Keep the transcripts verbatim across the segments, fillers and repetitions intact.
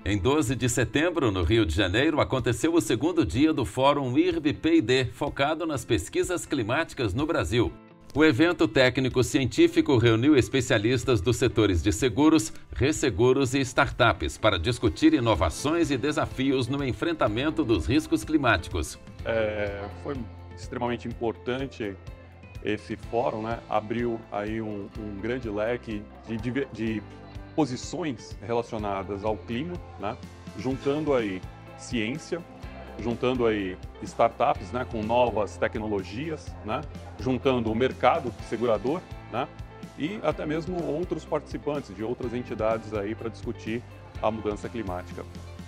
Em doze de setembro, no Rio de Janeiro, aconteceu o segundo dia do Fórum I R B-P e D, focado nas pesquisas climáticas no Brasil. O evento técnico-científico reuniu especialistas dos setores de seguros, resseguros e startups para discutir inovações e desafios no enfrentamento dos riscos climáticos. É, foi extremamente importante esse fórum, né? Abriu aí um, um grande leque de, de, de posições relacionadas ao clima, né? Juntando aí ciência, juntando aí startups, né, com novas tecnologias, né, juntando o mercado segurador, né, e até mesmo outros participantes de outras entidades aí para discutir a mudança climática.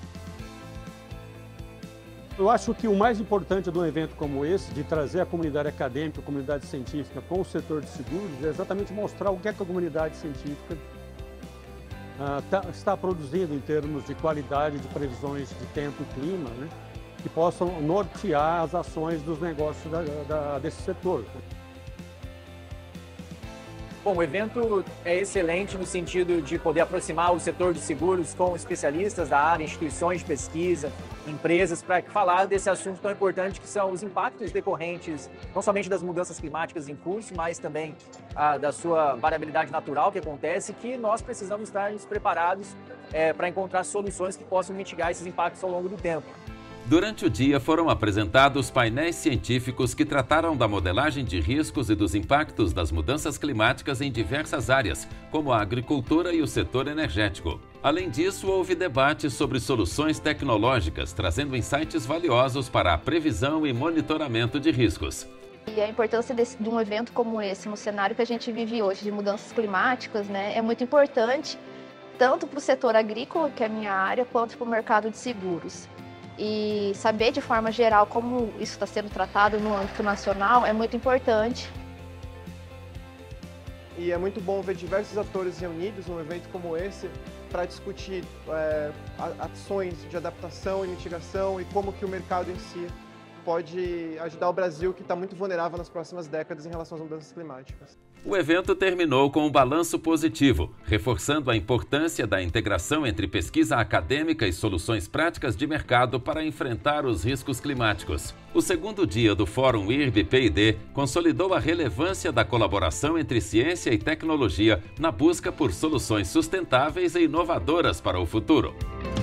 Eu acho que o mais importante de um evento como esse, de trazer a comunidade acadêmica, a comunidade científica com o setor de seguros, é exatamente mostrar o que, é que a comunidade científica uh, tá, está produzindo em termos de qualidade de previsões de tempo e clima, né, que possam nortear as ações dos negócios da, da, desse setor. Bom, o evento é excelente no sentido de poder aproximar o setor de seguros com especialistas da área, instituições de pesquisa, empresas, para falar desse assunto tão importante que são os impactos decorrentes não somente das mudanças climáticas em curso, mas também ah, da sua variabilidade natural que acontece, que nós precisamos estar preparados é, para encontrar soluções que possam mitigar esses impactos ao longo do tempo. Durante o dia foram apresentados painéis científicos que trataram da modelagem de riscos e dos impactos das mudanças climáticas em diversas áreas, como a agricultura e o setor energético. Além disso, houve debate sobre soluções tecnológicas, trazendo insights valiosos para a previsão e monitoramento de riscos. E a importância desse, de um evento como esse, no cenário que a gente vive hoje de mudanças climáticas, né, é muito importante, tanto para o setor agrícola, que é a minha área, quanto para o mercado de seguros. E saber de forma geral como isso está sendo tratado no âmbito nacional é muito importante. E é muito bom ver diversos atores reunidos num evento como esse para discutir é, ações de adaptação e mitigação e como que o mercado em si pode ajudar o Brasil, que está muito vulnerável nas próximas décadas em relação às mudanças climáticas. O evento terminou com um balanço positivo, reforçando a importância da integração entre pesquisa acadêmica e soluções práticas de mercado para enfrentar os riscos climáticos. O segundo dia do Fórum I R B-P e D consolidou a relevância da colaboração entre ciência e tecnologia na busca por soluções sustentáveis e inovadoras para o futuro.